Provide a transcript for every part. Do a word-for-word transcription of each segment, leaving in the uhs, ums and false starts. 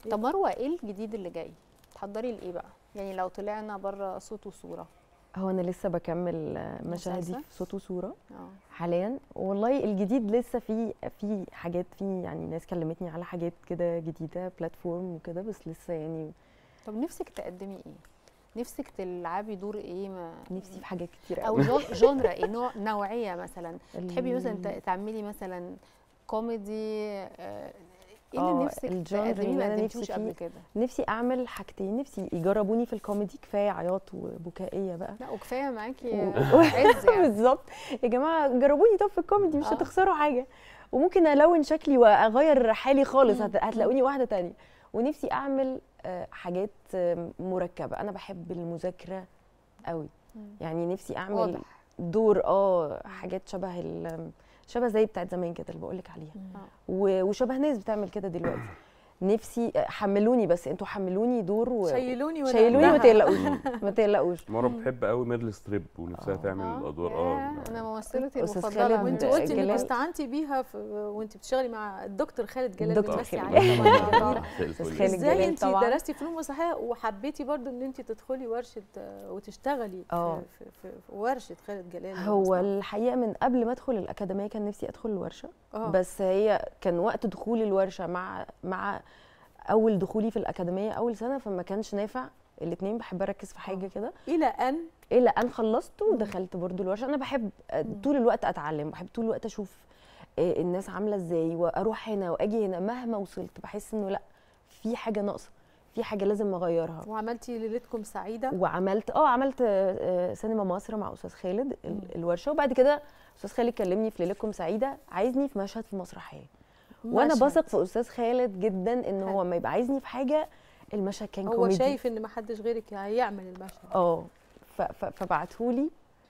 طب مروه، ايه الجديد اللي جاي؟ تحضري لايه بقى؟ يعني لو طلعنا بره صوت وصوره. هو انا لسه بكمل مشاهدي مسلسل؟ في صوت وصوره اه حاليا. والله الجديد لسه في في حاجات، في يعني ناس كلمتني على حاجات كده جديده، بلاتفورم وكده، بس لسه يعني. طب نفسك تقدمي ايه؟ نفسك تلعبي دور ايه؟ ما نفسي في حاجات كتير او قوي. جون- جونرا ايه؟ نوع نوعيه مثلا تحبي مثلا ال- ت- تعملي مثلا كوميدي؟ آه، ايه اللي اه نفسك الجانر تقدميه اللي ما انا قدمتوش نفسي قبل فيه، كده؟ نفسي اعمل حاجتين. نفسي يجربوني في الكوميدي، كفايه عياط وبكائيه بقى. لا وكفايه معاكي و- عز يعني. بالظبط. يا جماعه جربوني طب في الكوميدي، مش آه. هتخسروا حاجه. وممكن الون شكلي واغير حالي خالص، مم. هت- هتلاقوني واحده تانية. ونفسي اعمل آه، حاجات آه، مركبه. انا بحب المذاكره قوي، مم. يعني نفسي اعمل واضح. دور اه حاجات شبه ال- شبه زي بتاعت زمان كده اللي بقول لك عليها، آه. و- وشبه ناس بتعمل كده دلوقتي. نفسي حملوني، بس انتوا حملوني دور و... شيلوني ولا شيلوني، ما قدها. تقلقوش ما تقلقوش. مروه بتحب قوي ميرل ستريب ونفسها آه. تعمل اه الادوار. ياه، اه انا ممثلتي أستاذ المفضله خالد وانت من- قلتي انك جلال. استعنتي بيها في وانت بتشتغلي مع الدكتور خالد جلال، الدكتور بتمثلي خالد. عليه طبعا جميله. أستاذ خالد ازاي جلال انت طبعا. درستي فنون مسرحيه وحبيتي برضو ان انت تدخلي ورشه آه، وتشتغلي آه. في, في, في ورشه خالد جلال؟ هو المصنع. الحقيقه من قبل ما ادخل الاكاديميه كان نفسي ادخل الورشه، آه. بس هي كان وقت دخولي الورشه مع مع اول دخولي في الاكاديميه اول سنه، فما كانش نافع الاثنين. بحب اركز في حاجه كده الى ان الى ان خلصت ودخلت برضو الورشه. انا بحب مم. طول الوقت اتعلم، بحب طول الوقت اشوف آه، الناس عامله ازاي، واروح هنا واجي هنا. مهما وصلت بحس انه لا، في حاجه ناقصه، في حاجه لازم اغيرها. وعملتي ليلتكم سعيده. وعملت اه عملت آه، آه، سينما مصر مع استاذ خالد ال- مم. الورشه. وبعد كده استاذ خالد كلمني في ليلتكم سعيده، عايزني في مشهد في مسرحيه. وانا مشهد. بثق في استاذ خالد جدا ان هو حلو. ما يبقى عايزني في حاجه المشهد كان هو كوميدي. شايف ان ما حدش غيرك هيعمل المشهد. اه ف- ف- فبعتهولي.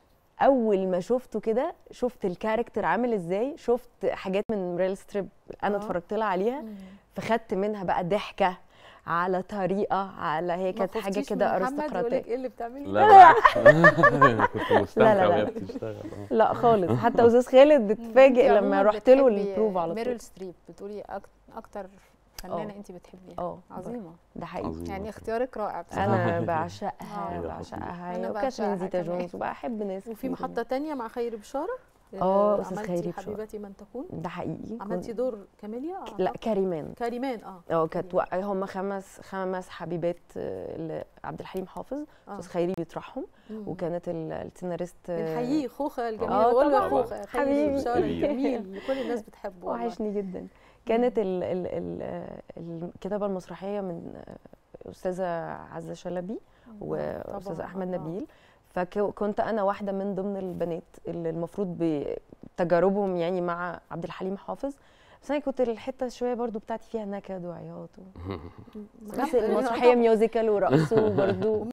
اول ما شفته كده، شفت الكاركتر عامل ازاي، شفت حاجات من ريل ستريب انا آه. اتفرجت لها عليها، مم. فخدت منها بقى ضحكه على طريقه، على هي ما كانت حاجه خفتيش كده من محمد يقول لك ارستقراطيه. ايه اللي بتعمليه؟ لا بالعكس. كنت لا، مستمتع لا. وهي بتشتغل. اه لا خالص، حتى استاذ خالد اتفاجئ انتي لما عموماً رحت له بتحبي البروف على طول. ميريل ستريب، بتقولي أك- اكتر فنانه آه. انت بتحبيها. اه عظيمه. ده حقيقي. عظيم. يعني اختيارك رائع بصراحه. انا بعشقها آه. بعشقها أنا هي وكاترين بعشقها زيتا كمان. جونز، وبحب ناس وفي كتير. محطه تانية مع خيري بشاره. آه، أستاذ عملتي خيري بشارة. حبيبتي من تكون. ده حقيقي. عملتي كنت- دور كاميليا؟ لا أعتقد. كريمان. كريمان. اه اه كانت كريمان. هم خمس خمس حبيبات آه، لعبد الحليم حافظ. آه. استاذ خيري بيطرحهم، مم. وكانت ال- السيناريست آه، بنحييه خوخه الجميل. آه، بقول له طبعاً. خوخه خيري حبيبي. بشاره حبيبي. الجميل اللي كل الناس بتحبه والله. وحشني جدا. كانت ال ال ال الكتابه المسرحيه من آه، استاذه عزه شلبي واستاذ طبعاً، احمد الله. نبيل. فكنت انا واحده من ضمن البنات اللي المفروض بتجاربهم يعني مع عبد الحليم حافظ. بس انا كنت الحته شويه برضو بتاعتي فيها نكد وعياط و... بس المسرحيه ميوزيكال ورقص وبرضو